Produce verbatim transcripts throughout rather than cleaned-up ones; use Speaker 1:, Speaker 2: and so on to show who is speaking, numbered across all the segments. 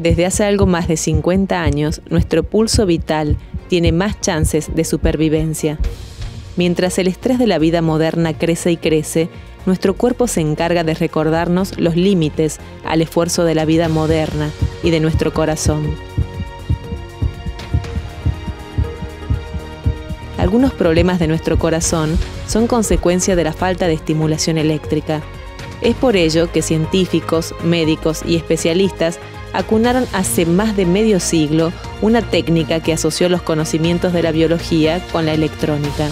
Speaker 1: Desde hace algo más de cincuenta años, nuestro pulso vital tiene más chances de supervivencia. Mientras el estrés de la vida moderna crece y crece, nuestro cuerpo se encarga de recordarnos los límites al esfuerzo de la vida moderna y de nuestro corazón. Algunos problemas de nuestro corazón son consecuencia de la falta de estimulación eléctrica. Es por ello que científicos, médicos y especialistas acunaron hace más de medio siglo una técnica que asoció los conocimientos de la biología con la electrónica.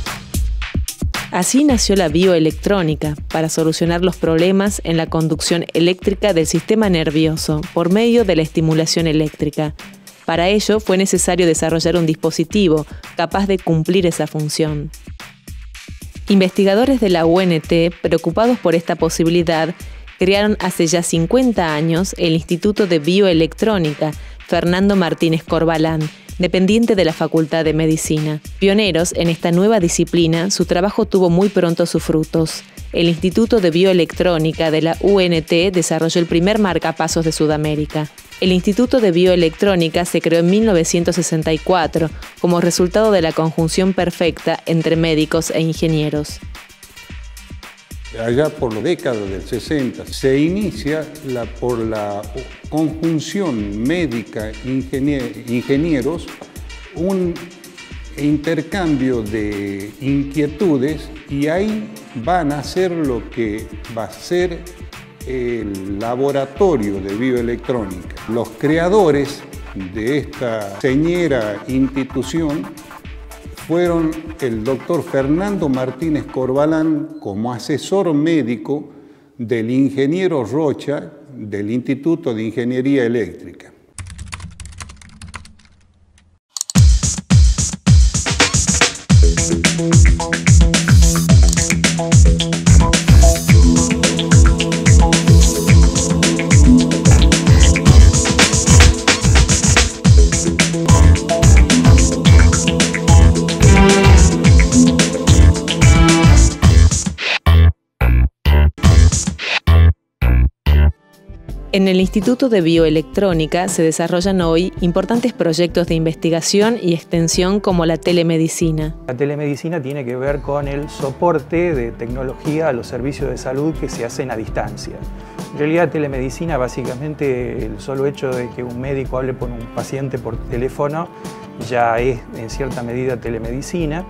Speaker 1: Así nació la bioelectrónica, para solucionar los problemas en la conducción eléctrica del sistema nervioso por medio de la estimulación eléctrica. Para ello fue necesario desarrollar un dispositivo capaz de cumplir esa función. Investigadores de la U N T, preocupados por esta posibilidad, crearon hace ya cincuenta años el Instituto de Bioelectrónica Fernando Martínez Corbalán, dependiente de la Facultad de Medicina. Pioneros en esta nueva disciplina, su trabajo tuvo muy pronto sus frutos. El Instituto de Bioelectrónica de la U N T desarrolló el primer marcapasos de Sudamérica. El Instituto de Bioelectrónica se creó en mil novecientos sesenta y cuatro como resultado de la conjunción perfecta entre médicos e ingenieros.
Speaker 2: Allá por la década del sesenta se inicia la, por la conjunción médica-ingenieros un intercambio de inquietudes, y ahí van a hacer lo que va a ser el laboratorio de bioelectrónica. Los creadores de esta señera institución fueron el doctor Fernando Martínez Corbalán como asesor médico del ingeniero Rocha del Instituto de Ingeniería Eléctrica.
Speaker 1: En el Instituto de Bioelectrónica se desarrollan hoy importantes proyectos de investigación y extensión como la telemedicina.
Speaker 3: La telemedicina tiene que ver con el soporte de tecnología a los servicios de salud que se hacen a distancia. En realidad, telemedicina, básicamente, el solo hecho de que un médico hable con un paciente por teléfono ya es en cierta medida telemedicina.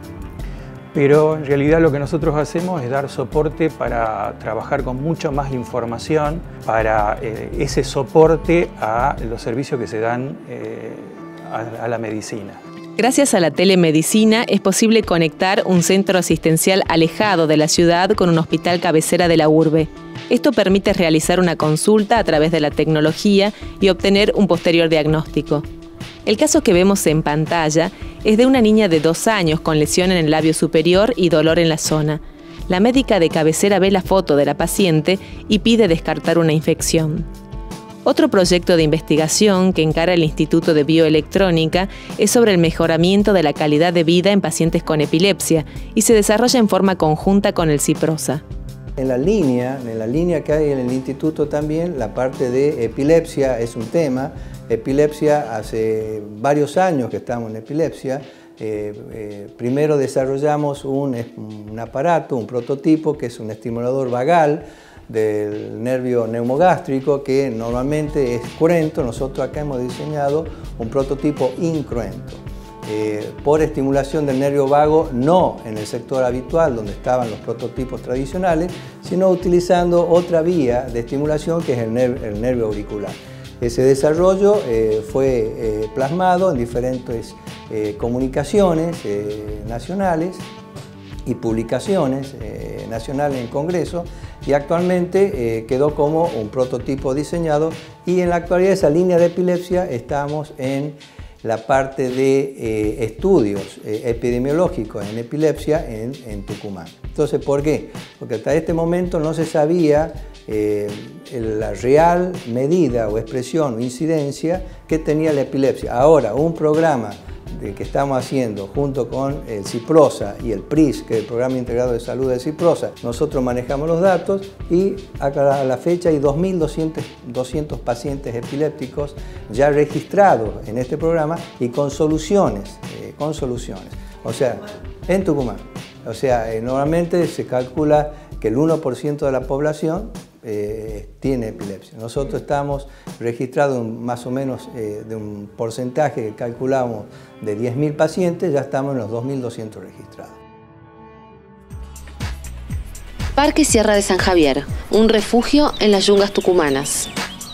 Speaker 3: Pero en realidad lo que nosotros hacemos es dar soporte para trabajar con mucho más información, para eh, ese soporte a los servicios que se dan eh, a, a la medicina.
Speaker 1: Gracias a la telemedicina es posible conectar un centro asistencial alejado de la ciudad con un hospital cabecera de la urbe. Esto permite realizar una consulta a través de la tecnología y obtener un posterior diagnóstico. El caso que vemos en pantalla es de una niña de dos años con lesión en el labio superior y dolor en la zona. La médica de cabecera ve la foto de la paciente y pide descartar una infección. Otro proyecto de investigación que encara el Instituto de Bioelectrónica es sobre el mejoramiento de la calidad de vida en pacientes con epilepsia y se desarrolla en forma conjunta con el CIPROSA.
Speaker 4: En la línea, en la línea que hay en el instituto también, la parte de epilepsia es un tema. Epilepsia, hace varios años que estamos en epilepsia. Eh, eh, primero desarrollamos un, un aparato, un prototipo, que es un estimulador vagal del nervio neumogástrico, que normalmente es cruento. Nosotros acá hemos diseñado un prototipo incruento. Eh, por estimulación del nervio vago, no en el sector habitual donde estaban los prototipos tradicionales, sino utilizando otra vía de estimulación que es el, ner el nervio auricular. Ese desarrollo eh, fue eh, plasmado en diferentes eh, comunicaciones eh, nacionales y publicaciones eh, nacionales en congreso, y actualmente eh, quedó como un prototipo diseñado, y en la actualidad esa línea de epilepsia estamos en la parte de eh, estudios eh, epidemiológicos en epilepsia en, en Tucumán. Entonces, ¿por qué? Porque hasta este momento no se sabía eh, la real medida o expresión o incidencia que tenía la epilepsia. Ahora, un programa de que estamos haciendo junto con el CIPROSA y el P R I S, que es el Programa Integrado de Salud del CIPROSA, nosotros manejamos los datos y a la fecha hay dos mil doscientos pacientes epilépticos ya registrados en este programa y con soluciones, eh, con soluciones. O sea, en Tucumán. O sea, eh, normalmente se calcula que el uno por ciento de la población eh, tiene epilepsia. Nosotros estamos registrados más o menos eh, de un porcentaje que calculamos de diez mil pacientes, ya estamos en los dos mil doscientos registrados.
Speaker 5: Parque Sierra de San Javier, un refugio en las yungas tucumanas.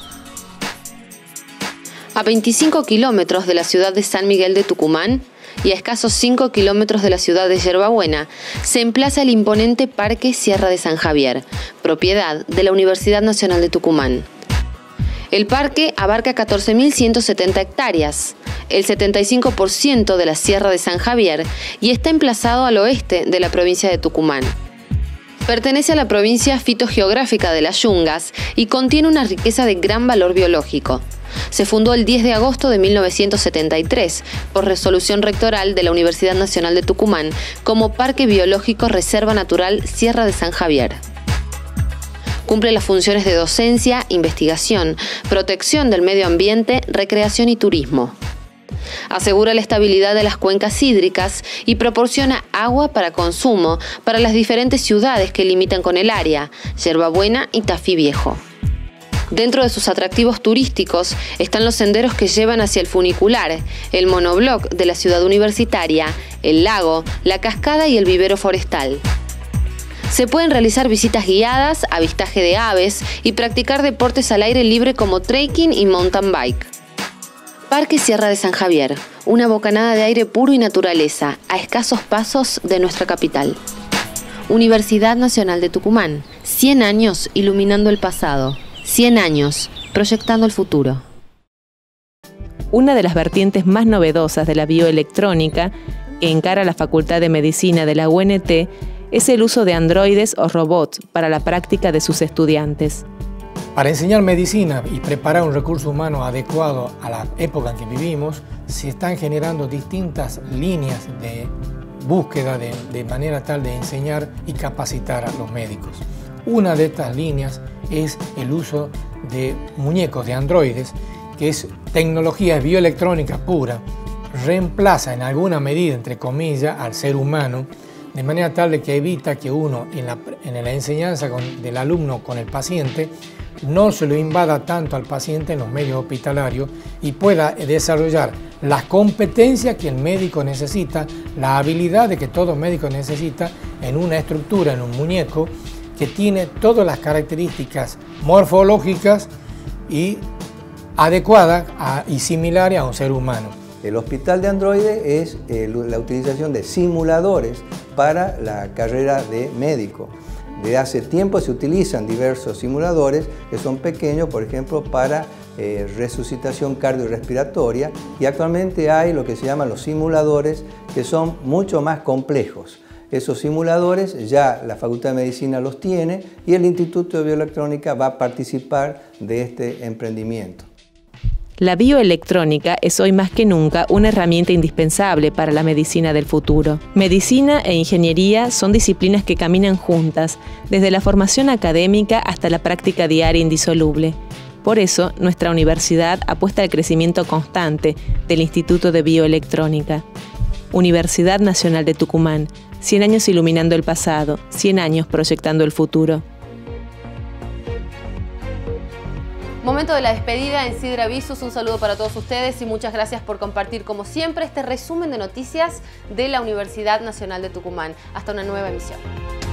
Speaker 5: A veinticinco kilómetros de la ciudad de San Miguel de Tucumán y a escasos cinco kilómetros de la ciudad de Yerba Buena, se emplaza el imponente Parque Sierra de San Javier, propiedad de la Universidad Nacional de Tucumán. El parque abarca catorce mil ciento setenta hectáreas, el setenta y cinco por ciento de la Sierra de San Javier, y está emplazado al oeste de la provincia de Tucumán. Pertenece a la provincia fitogeográfica de las Yungas y contiene una riqueza de gran valor biológico. Se fundó el diez de agosto de mil novecientos setenta y tres por resolución rectoral de la Universidad Nacional de Tucumán como Parque Biológico Reserva Natural Sierra de San Javier. Cumple las funciones de docencia, investigación, protección del medio ambiente, recreación y turismo. Asegura la estabilidad de las cuencas hídricas y proporciona agua para consumo para las diferentes ciudades que limitan con el área, Yerba Buena y Tafí Viejo. Dentro de sus atractivos turísticos están los senderos que llevan hacia el funicular, el monobloc de la ciudad universitaria, el lago, la cascada y el vivero forestal. Se pueden realizar visitas guiadas, avistaje de aves y practicar deportes al aire libre como trekking y mountain bike. Parque Sierra de San Javier, una bocanada de aire puro y naturaleza, a escasos pasos de nuestra capital. Universidad Nacional de Tucumán, cien años iluminando el pasado. cien años, proyectando el futuro.
Speaker 1: Una de las vertientes más novedosas de la bioelectrónica que encara la Facultad de Medicina de la U N T es el uso de androides o robots para la práctica de sus estudiantes.
Speaker 6: Para enseñar medicina y preparar un recurso humano adecuado a la época en que vivimos, se están generando distintas líneas de búsqueda de, de manera tal de enseñar y capacitar a los médicos. Una de estas líneas es el uso de muñecos, de androides, que es tecnología bioelectrónica pura, reemplaza en alguna medida, entre comillas, al ser humano, de manera tal de que evita que uno en la, en la enseñanza con, del alumno con el paciente no se lo invada tanto al paciente en los medios hospitalarios y pueda desarrollar las competencias que el médico necesita, la habilidad de que todo médico necesita en una estructura, en un muñeco, que tiene todas las características morfológicas y adecuadas a, y similares a un ser humano.
Speaker 4: El hospital de androides es eh, la utilización de simuladores para la carrera de médico. Desde hace tiempo se utilizan diversos simuladores que son pequeños, por ejemplo, para eh, resucitación cardiorrespiratoria, y actualmente hay lo que se llaman los simuladores que son mucho más complejos. Esos simuladores ya la Facultad de Medicina los tiene y el Instituto de Bioelectrónica va a participar de este emprendimiento.
Speaker 1: La bioelectrónica es hoy más que nunca una herramienta indispensable para la medicina del futuro. Medicina e ingeniería son disciplinas que caminan juntas, desde la formación académica hasta la práctica diaria indisoluble. Por eso, nuestra universidad apuesta al crecimiento constante del Instituto de Bioelectrónica. Universidad Nacional de Tucumán, cien años iluminando el pasado, cien años proyectando el futuro.
Speaker 5: Momento de la despedida en Sidra Visus. Un saludo para todos ustedes y muchas gracias por compartir, como siempre, este resumen de noticias de la Universidad Nacional de Tucumán. Hasta una nueva emisión.